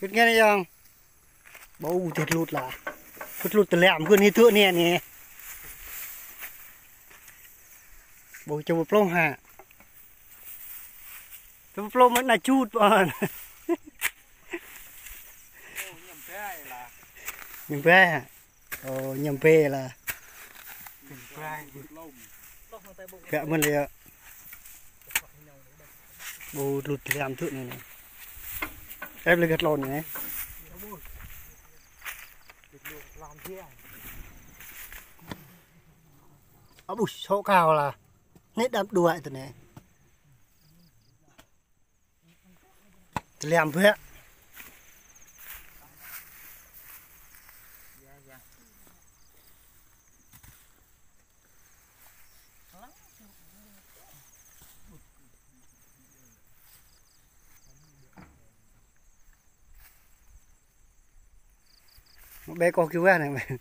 biết nghe đây không bầu thiệt lụt là vứt lụt từ lẹm gần như thưa nè nè bầu cho một plong hạ cho một plong vẫn là chút bọn nhầm pe hả nhầm pe là vẽ mình liền bầu lụt từ lẹm thượng này này em lấy gật lồn này bụi số cao là nét đập đuổi từ này làm thế một bé con cứu ra này mày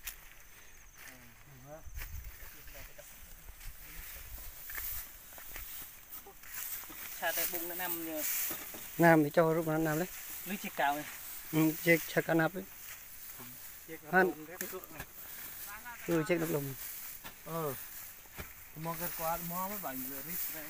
bụng nó nằm thì cho lúc nó nằm đấy lưới chiếc cào này chiếc chặt cá nắp đấy hắn chiếc nước lồng mò cái qua mò mới bành giờ rít này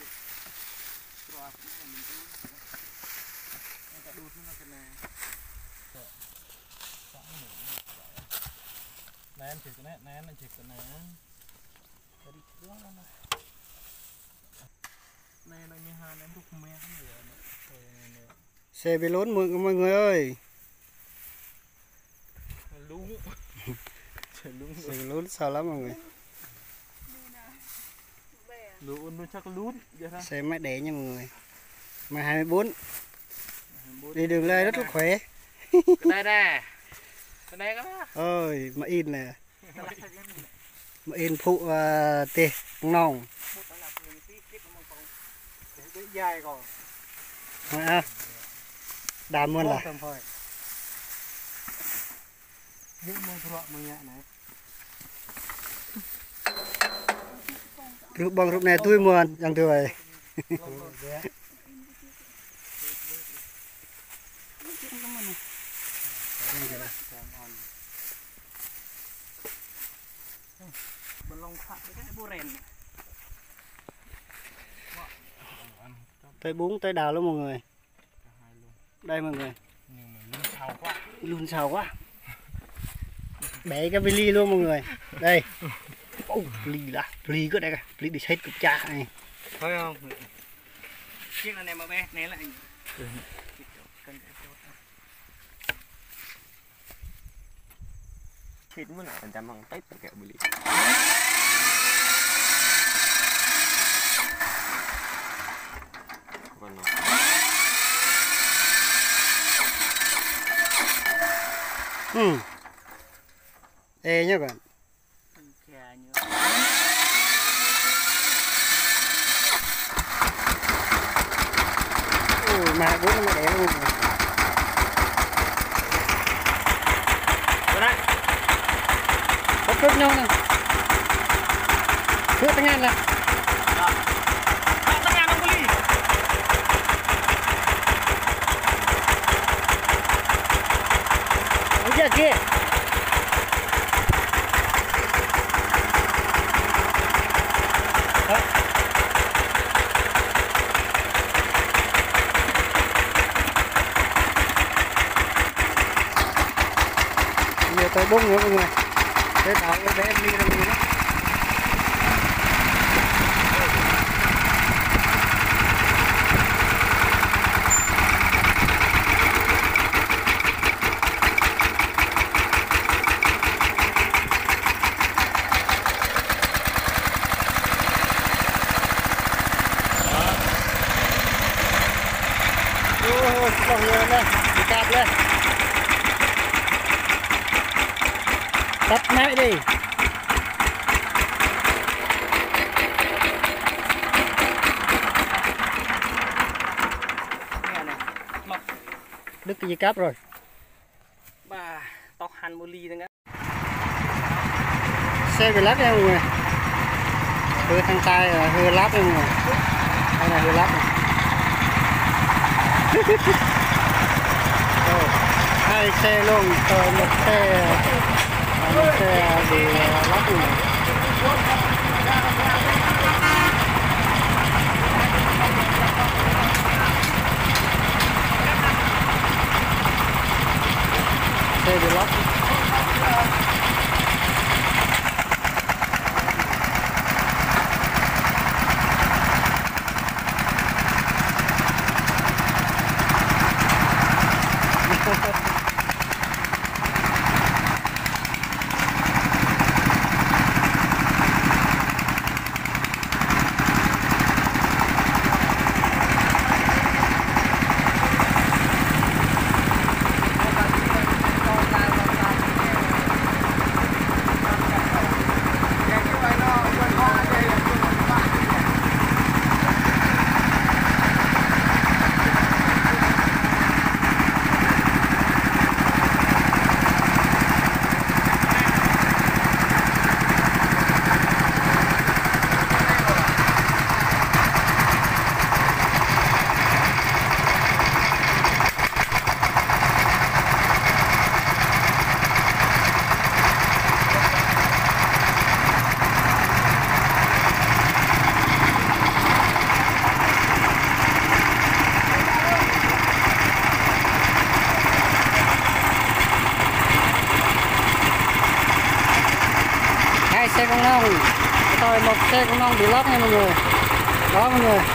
em chỉ cái này em chỉ cái này này nó như hai em đục me xe bị lún mọi người ơi lún xe bị lún sao lắm mọi người lún nó chắc lún xe máy đẻ nha mọi người mà 24 đi đường lên rất là khỏe đây nè cái này có ơi mà in nè mà in phụ tê nòng dài còn đàm luôn là những món thọ mười nhẹ này rụp bằng rụp này tôi muôn chẳng tuổi tới bún tới đào luôn mọi người đây mọi người luôn xào quá bẻ cái ly luôn mọi người đây ly cứ đây cả ly để hết cục chả này thấy không chiếc này mà bé né lại thịt muốn nào trăm bằng tết kẹo bự ê nhá bạn mà bố nó đẻ luôn rồi đây có cướp nhau nè cướp tiếng Anh là tiếng Anh không có ly ở giờ kia giờ tới bông nữa mọi người để tạo cái bé em đi ra mọi người đó Còn người này đi cạp lên tắt máy đi đứt cái dây cáp rồi bà tóc hành một ly nữa xe bị lắp nha mọi người hơi thăng tay là hơi lắp nha mọi người đây là hơi lắp này. hai xe luôn, rồi một xe bị lắp này. Xe bị lắp. Hai xe công nông, rồi một xe công nông bị lốp nha mọi người. Đó mọi người.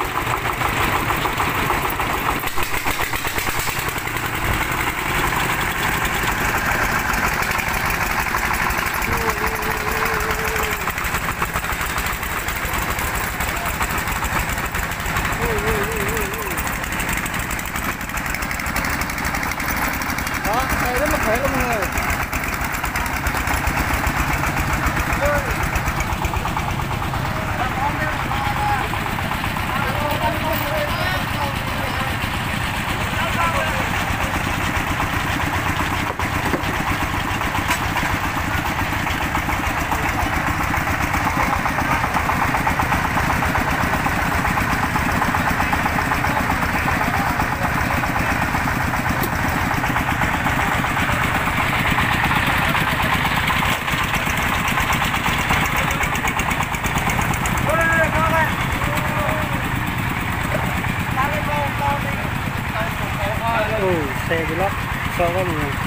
Đó, đây rất là khỏe luôn mọi người. Xe bị lót so với mọi người.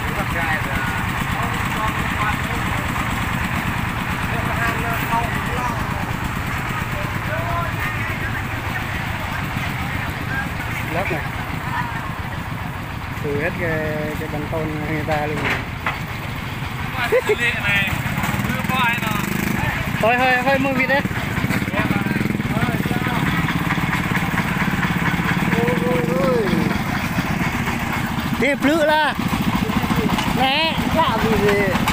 Lót này từ hết cái băng tôn người ta luôn. Thôi hơi mưa vịt đấy. Tiếp lửa là nè, lạ gì